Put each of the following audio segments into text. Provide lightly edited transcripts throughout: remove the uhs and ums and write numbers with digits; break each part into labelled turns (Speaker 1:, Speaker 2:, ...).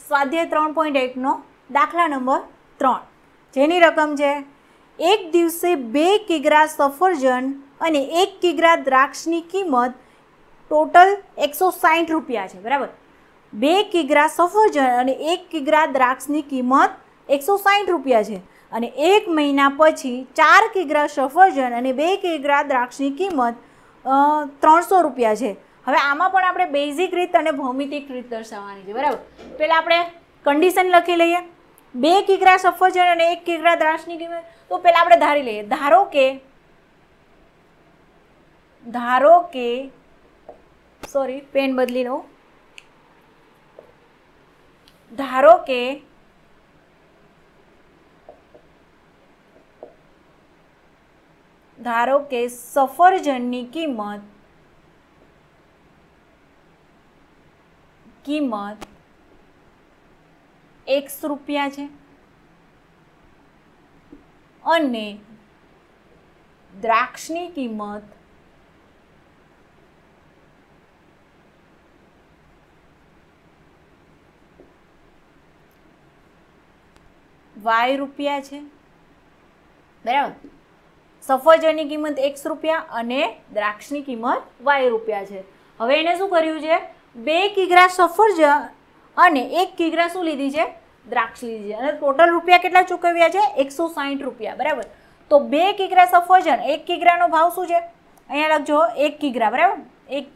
Speaker 1: સ્વાધ્યાય 3.1 નો દાખલા નંબર 3, જેની રકમ છે એક દિવસે 2 કિગ્રા સફરજન અને 1 કિગ્રા દ્રાક્ષની કિંમત ટોટલ 160 રૂપિયા છે. બરાબર, 2 કિગ્રા સફરજન અને 1 કિગ્રા દ્રાક્ષની કિંમત 160 રૂપિયા છે અને 1 મહિના પછી 4 કિગ્રા સફરજન અને 2 કિગ્રા દ્રાક્ષની કિંમત 300 રૂપિયા છે. હવે આમાં પણ આપણે બેઝિક રીત અને ભૌમિતિક રીત દર્શાવવાની છે. બરાબર, પહેલાં આપણે કન્ડિશન લખી લઈએ. 2 કિગ્રા સફરજન અને 1 કિગ્રા દ્રાક્ષની કિંમત, તો પહેલાં આપણે ધારી લઈએ. ધારો કે સોરી, પેન બદલી લઉં. ધારો કે સફરજનની કિંમત X રૂપિયા છે અને દ્રાક્ષની કિંમત Y રૂપિયા છે. બરાબર, સફરજનની કિંમત X રૂપિયા અને દ્રાક્ષની કિંમત Y રૂપિયા છે. હવે એને શું કર્યું છે? 2 કિગ્રા સફરજન અને 1 કિગ્રા શું લીધી છે? દ્રાક્ષ લીધી છે અને ટોટલ રૂપિયા કેટલા ચૂકવ્યા છે? 160 રૂપિયા. બરાબર, તો 2 કિગ્રા સફરજન, 1 કિગ્રાનો ભાવ શું છે? અહીંયા લખજો 1 કિગ્રા. બરાબર, 1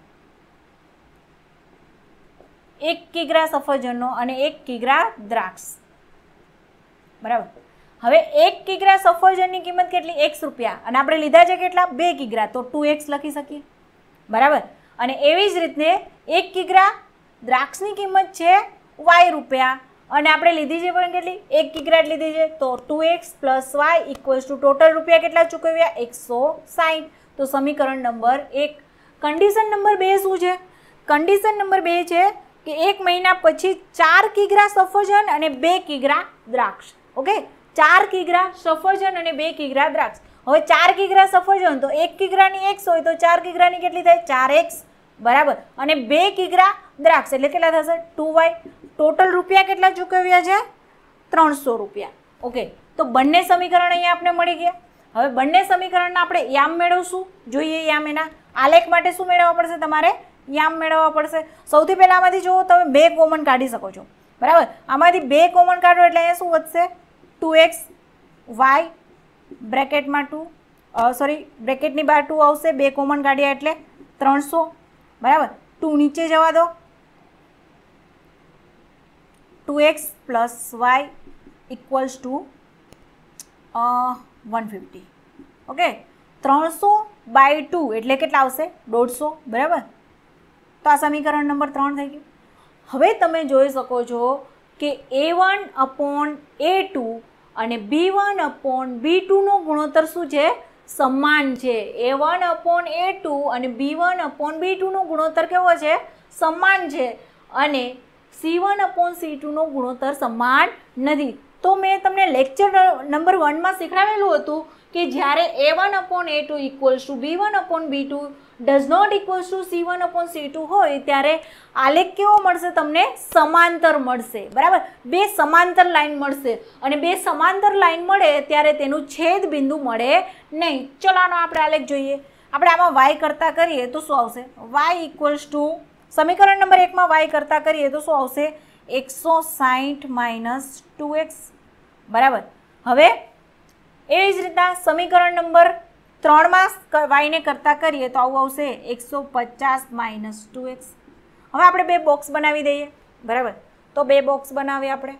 Speaker 1: કિગ્રા સફરજનનો અને 1 કિગ્રા દ્રાક્ષ. બરાબર, હવે 1 કિગ્રા સફરજનની કિંમત કેટલી? X રૂપિયા અને આપણે લીધા છે કેટલા? 2 કિગ્રા, તો 2x લખી શકીએ. બરાબર, અને એવી જ રીતે 1 કિગ્રા દ્રાક્ષની કિંમત છે Y રૂપિયા અને આપણે લીધી છે પણ કેટલી? 1 કિગ્રા લીધી છે, તો 2x + y = ટોટલ રૂપિયા કેટલા ચૂકવ્યા? 160. તો સમીકરણ નંબર 1. કન્ડિશન નંબર 2 શું છે? કન્ડિશન નંબર 2 છે કે 1 મહિના પછી 4 કિગ્રા સફરજન અને 2 કિગ્રા દ્રાક્ષ. ઓકે, 4 કિગ્રા સફરજન અને 2 કિગ્રા દ્રાક્ષ. હવે 4 કિગ્રા સફરજન, તો 1 કિગ્રાની x હોય તો 4 કિગ્રાની કેટલી થાય? 4x. બરાબર, અને 2 કિગ્રા દ્રાક્ષ એટલે કેટલા થશે? 2y. ટોટલ રૂપિયા કેટલા ચૂકવ્યા છે? 300 રૂપિયા. ઓકે, તો બંને સમીકરણ અહીંયા આપણે મળી ગયા. હવે બંને સમીકરણના આપણે યામ મેળવશું. જોઈએ યામ. એના આલેખ માટે શું મેળવવા પડશે? તમારે યામ મેળવવા પડશે. સૌથી પહેલાં આમાંથી જુઓ, તમે 2 કોમન કાઢી શકો છો. બરાબર, આમાંથી 2 કોમન કાઢો એટલે અહીંયા શું વધશે? 2x y બ્રેકેટમાં 2 સોરી બ્રેકેટની બહાર 2 આવશે. 2 કોમન કાઢ્યા એટલે 300. બરાબર, 2 નીચે જવા દો. 2x + y = 150. ઓકે, 300/2 એટલે કેટલા આવશે? 150. બરાબર, તો આ સમીકરણ નંબર 3 થઈ ગયું. હવે તમે જોઈ શકો છો કે A1/A2 અને B1/B2 નો ગુણોત્તર શું છે? સમાન છે. A1/A2 અને B1/B2 નો ગુણોત્તર કેવો છે? સમાન છે અને C1/C2 નો ગુણોત્તર સમાન નથી. તો મેં તમને લેક્ચર નંબર 1 માં શીખવાડેલું હતું કે જ્યારે A1/A2 = B1/B2 does not equals to C1/C2 હોય ત્યારે આલેખ કેવો મળશે? તમને સમાંતર મળશે. બરાબર, 2 સમાંતર લાઈન મળશે અને 2 સમાંતર લાઈન મળે ત્યારે તેનું છેદ બિંદુ મળે નહીં. ચલો આનો આપણે આલેખ જોઈએ. આપણે આમાં y કરતા કરીએ તો શું આવશે? y = સમીકરણ નંબર 1 માં y કરતા કરીએ તો શું આવશે? 160 - 2x. બરાબર, હવે એવી જ રીતના સમીકરણ નંબર 3 માં y ને કરતા કરીએ તો આવું આવશે 150 - 2x. હવે આપણે 2 બોક્સ બનાવી દઈએ. બરાબર, તો 2 બોક્સ બનાવીએ આપણે.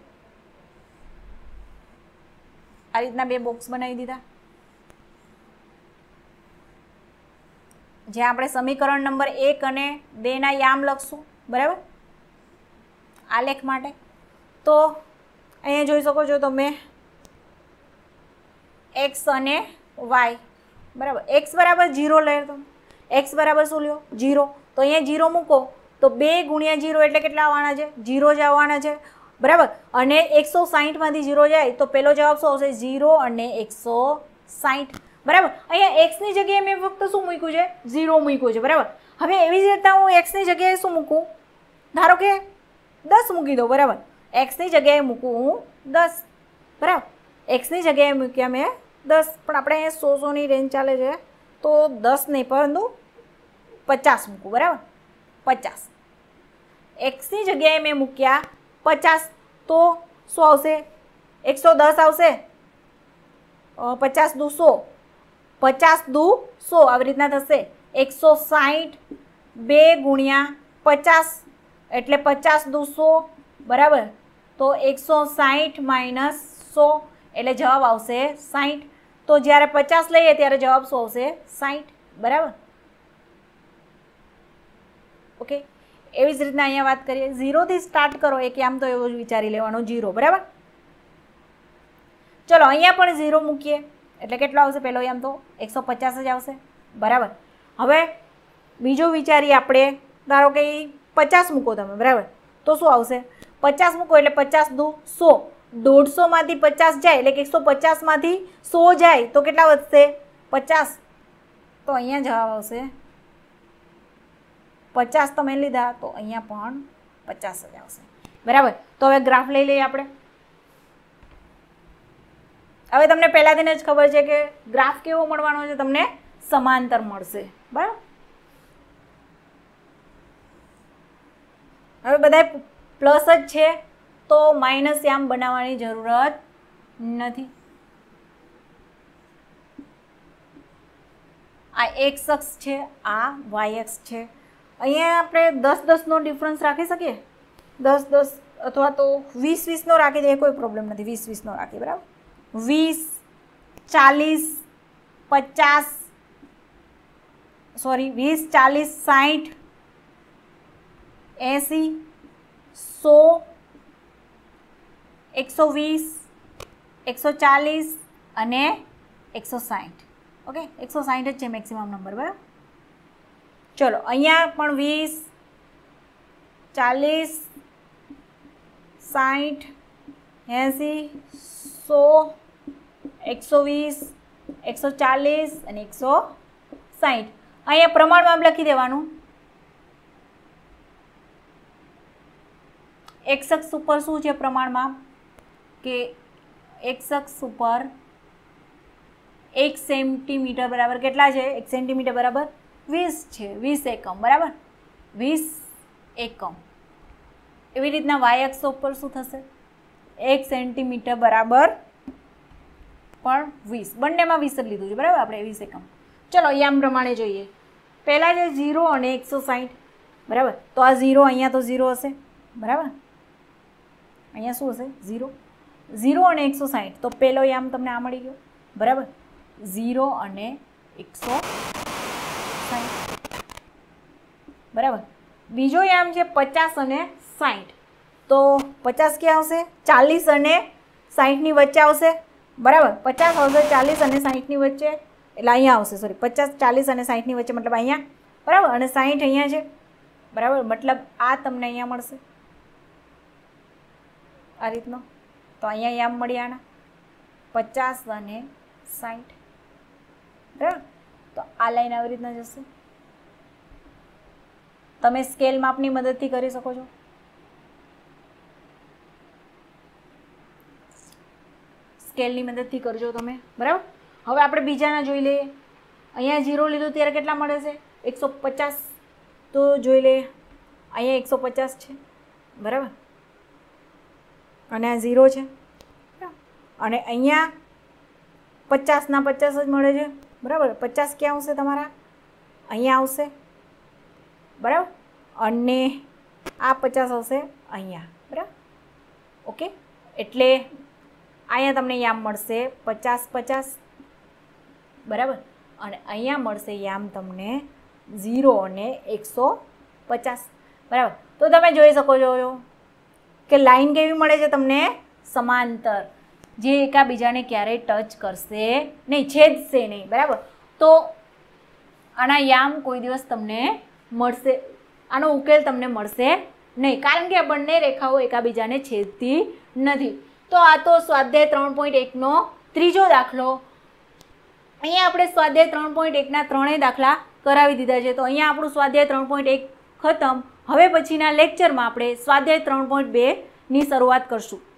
Speaker 1: આ રીતના 2 બોક્સ બનાવી દીધા. જ્યાં આપણે સમીકરણ નંબર 1 અને 2 ના યામ લખશું. બરાબર, આલેખ માટે. તો અહીંયા જોઈ શકો છો તમે x અને y. બરાબર, x બરાબર 0 લે તો x બરાબર શું લ્યો? 0. તો અહીંયા 0 મૂકો તો 2 × 0 એટલે કેટલા આવવાના છે? 0 જ આવવાના છે. બરાબર, અને 160 માંથી 0 જાય તો પહેલો જવાબ શું આવશે? 0 અને 160. બરાબર, અહીંયા x ની જગ્યાએ મેં ફક્ત શું મૂક્યું છે? 0 મૂક્યું છે. બરાબર, હવે એવી જ રીતે હું x ની જગ્યાએ શું મૂકું? ધારો કે 10 મૂકી દો, બરાબર. એક્સની જગ્યાએ મૂકું હું 10, બરાબર. એક્સની જગ્યાએ મૂક્યા મેં 10, પણ આપણે અહીંયા 100ની રેન્જ ચાલે છે તો 10 નહીં પરંતુ 50 મૂકું, બરાબર. 50 એક્સની જગ્યાએ મેં મૂક્યા 50 તો શું આવશે? 110 આવશે. 50 દુ 100, 50 દુ 100 આવી રીતના થશે. 160 2 ગુણ્યા 50 એટલે 50 દુ 100, બરાબર. તો 160 માઇનસ 100 એટલે જવાબ આવશે 60. તો જ્યારે 50 લઈએ ત્યારે જવાબ શું આવશે? 60, બરાબર. ઓકે, એવી જ રીતના અહીંયા વાત કરીએ. 0થી સ્ટાર્ટ કરો, એક આમ તો એવો જ વિચારી લેવાનો 0, બરાબર. ચલો અહીંયા પણ 0 મૂકીએ એટલે કેટલો આવશે? પહેલો આમ તો 150 જ આવશે, બરાબર. હવે બીજો વિચારીએ આપણે. ધારો કે 50 મૂકો તમે, બરાબર. તો શું આવશે? 50 મૂકો એટલે 50 દુ 100, 150માંથી 50 જાય એટલે કે 150માંથી 100 જાય તો કેટલા વધશે? 50. તો અહીંયા જવાબ આવશે 50. તમે લીધા તો અહીંયા પણ 50 જ આવશે, બરાબર. તો હવે ગ્રાફ લઈ લઈએ આપણે. હવે તમને પહેલાથી જ ખબર છે કે ગ્રાફ કેવો મળવાનો છે? તમને સમાંતર મળશે, બરાબર. હવે બધા પ્લસ જ છે તો માઇનસ આમ બનાવવાની જરૂરત નથી. આ એક્સ અક્ષ છે, આ વાય અક્ષ છે. અહીંયા આપણે 10-10નો ડિફરન્સ રાખી શકીએ. 10-10 અથવા તો 20-20નો રાખી દઈએ, કોઈ પ્રોબ્લેમ નથી. 20-20નો રાખીએ, બરાબર. 20, 40, 50, સોરી 20, 40, 60, 80, 100, 120, 140 અને 160. ઓકે, 160 જ છે મેક્સિમમ નંબર, બરાબર. ચલો અહીંયા પણ 20, 40, 60, 80, 100, 120, 140 અને 160. અહીંયા પ્રમાણમાં લખી દેવાનું. એક્સ અક્ષ ઉપર શું છે પ્રમાણમાં? કે એક્સ અક્ષ ઉપર 1 સેન્ટીમીટર બરાબર કેટલા છે? 1 સેન્ટીમીટર બરાબર 20 છે, 20 એકમ, બરાબર. 20 એકમ. એવી રીતના વાય અક્ષ ઉપર શું થશે? 1 સેન્ટીમીટર બરાબર પણ 20. બંનેમાં 20 જ લીધું છે, બરાબર. આપણે 20 એકમ. ચલો અહીંયા આમ પ્રમાણે જોઈએ. પહેલાં છે 0 અને 160, બરાબર. તો આ 0 અહીંયા તો 0 હશે, બરાબર. અહીંયા શું હશે? 0. 0 અને 160 તો પહેલો યામ તમને આ મળી ગયો, બરાબર. 0 અને 160, બરાબર. બીજો યામ છે 50 અને 60. તો 50 ક્યાં આવશે? 40 અને 60ની વચ્ચે આવશે, બરાબર. 50 આવશે 40 અને 60ની વચ્ચે, એટલે અહીંયા આવશે. સોરી, 50, 40 અને 60ની વચ્ચે મતલબ અહીંયા, બરાબર. અને 60 અહીંયા છે, બરાબર. મતલબ આ તમને અહીંયા મળશે આ રીતનો. તો અહીંયા યામ મળી આના 50 અને 60, બરાબર. તો આ લાઈન આવી રીતના જશે. તમે સ્કેલ માપની મદદથી કરી શકો છો. સ્કેલની મદદથી કરજો તમે, બરાબર. હવે આપણે બીજાના જોઈ લઈએ. અહીંયા 0 લીધું ત્યારે કેટલા મળે છે? 150. તો જોઈ લઈએ. અહીંયા 150 છે, બરાબર. અને આ 0 છે, અને અહીંયા 50ના 50 જ મળે છે, બરાબર. 50 ક્યાં આવશે તમારા? અહીંયા આવશે, બરાબર. અને આ 50 આવશે અહીંયા, બરાબર. ઓકે, એટલે અહીંયા તમને યામ મળશે 50-50, બરાબર. અને અહીંયા મળશે યામ તમને 0 અને 150, બરાબર. તો તમે જોઈ શકો છો કે લાઈન કેવી મળે છે તમને? સમાંતર, જે એકાબીજાને ક્યારેય ટચ કરશે નહીં, છેદશે નહીં, બરાબર. તો આના યામ કોઈ દિવસ તમને મળશે, આનો ઉકેલ તમને મળશે નહીં, કારણ કે આ બંને રેખાઓ એકાબીજાને છેદતી નથી. તો આ તો સ્વાધ્યાય 3.1નો ત્રીજો દાખલો. અહીંયા આપણે સ્વાધ્યાય 3.1ના ત્રણેય દાખલા કરાવી દીધા છે. તો અહીંયા આપણું સ્વાધ્યાય 3.1 ખતમ. હવે પછીના લેક્ચરમાં આપણે સ્વાધ્યાય 3.2 ની શરૂઆત કરશું.